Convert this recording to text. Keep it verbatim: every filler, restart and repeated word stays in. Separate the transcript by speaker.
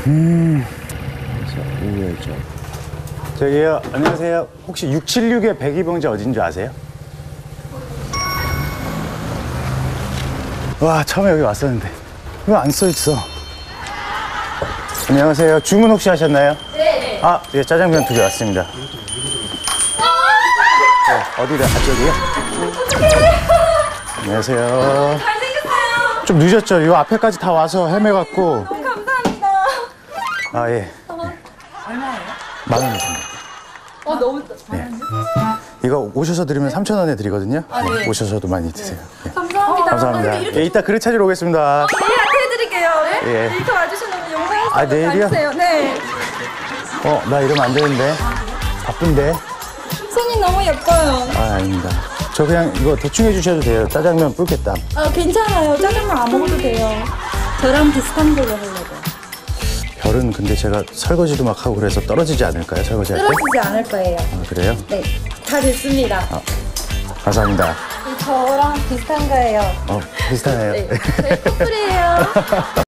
Speaker 1: 음. 우회전. 저기요, 안녕하세요. 혹시 육칠육의 백이병자 어딘 줄 아세요? 와, 처음에 여기 왔었는데 왜 안 써있어? 안녕하세요. 주문 혹시 하셨나요?
Speaker 2: 네.
Speaker 1: 아, 예, 짜장면 두 개 왔습니다. 네, 어디다? 아, 저기요? 안녕하세요.
Speaker 2: 잘생겼어요.
Speaker 1: 좀 늦었죠? 요 앞에까지 다 와서 헤매갖고.
Speaker 2: 너무 감사합니다.
Speaker 1: 아, 예.
Speaker 2: 얼마예요?
Speaker 1: 만 원이십니다.
Speaker 2: 어, 너무
Speaker 1: 네. 이거 오셔서 드리면 삼천 원에 드리거든요.
Speaker 2: 아, 네.
Speaker 1: 오셔서도 많이 드세요. 네.
Speaker 2: 감사합니다.
Speaker 1: 감사합니다.
Speaker 2: 아, 이렇게
Speaker 1: 예, 이따 그릇 찾으러 오겠습니다.
Speaker 2: 내일한테 해드릴게요. 네?
Speaker 1: 예.
Speaker 2: 이렇게 와주시면 너무 영광이에요.
Speaker 1: 아, 내일이요?
Speaker 2: 네.
Speaker 1: 어, 나 이러면 안 되는데. 바쁜데.
Speaker 2: 손이 너무 예뻐요.
Speaker 1: 아, 아닙니다. 저 그냥 이거 대충 해주셔도 돼요. 짜장면 뿔겠다.
Speaker 2: 아, 괜찮아요. 짜장면 안 먹어도 돼요. 저랑 비슷한 걸로 하려고.
Speaker 1: 별은 근데 제가 설거지도 막 하고 그래서 떨어지지 않을까요? 설거지 할 때?
Speaker 2: 떨어지지 않을 거예요.
Speaker 1: 아, 그래요?
Speaker 2: 네. 다 됐습니다.
Speaker 1: 아, 감사합니다.
Speaker 2: 저랑 비슷한 거예요.
Speaker 1: 어, 비슷하네요.
Speaker 2: 네. 저희 커플이에요.